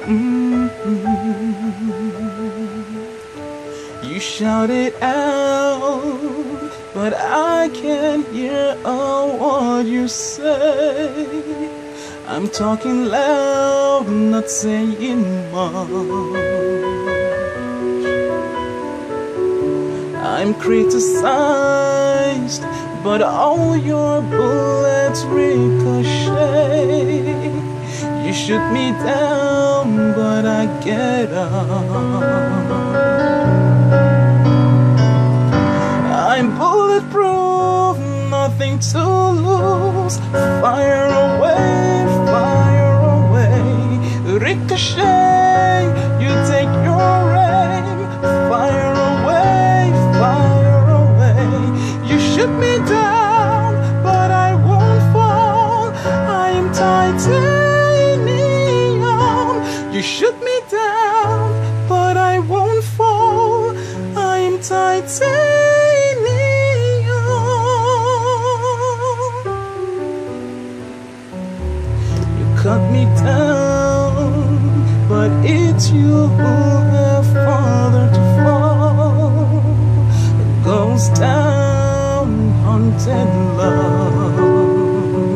You shout it out, but I can't hear a word you say. I'm talking loud, not saying much. I'm criticized, but all your bullets ricochet. You shoot me down, but I get up. I'm bulletproof, nothing to lose. Fire away, fire away. Ricochet, you take your aim. Fire away, fire away. You shoot me down, but I won't fall. I am titanium. You shoot me down, but I won't fall. I am titanium. Cut me down, but it's you who have fathered to fall. It goes down, haunted love.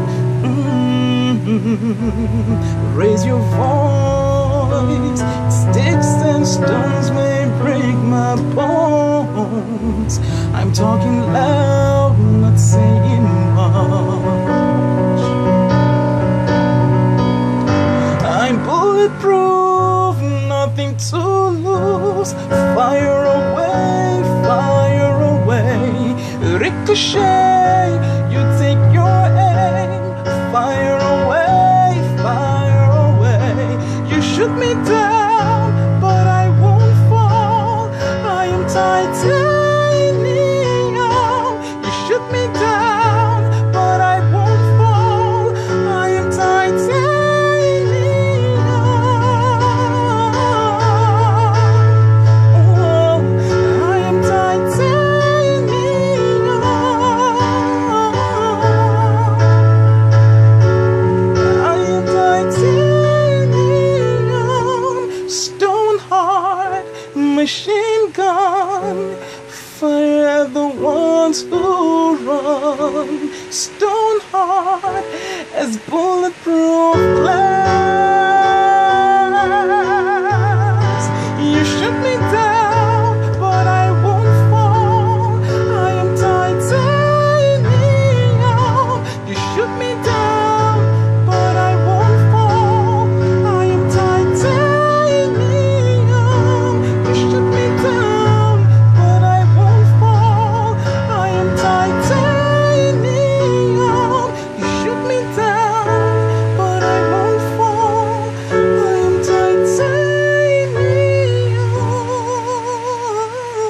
Raise your voice. Sticks and stones may break my bones. I'm talking loud, not saying much. I'm bulletproof, nothing to lose. Fire away, fire away. Ricochet, you take your aim. Fire away, fire away. You shoot me down, but I won't fall. I am titanium. You shoot me down, but I won't fall. I am titanium. Machine gun, fire at the ones who run. Stone hard as bulletproof glass. You shoot me down, but I won't fall. I am titanium. You shoot me down, but I won't fall. I am titanium.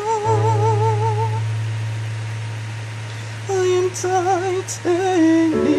Titanium.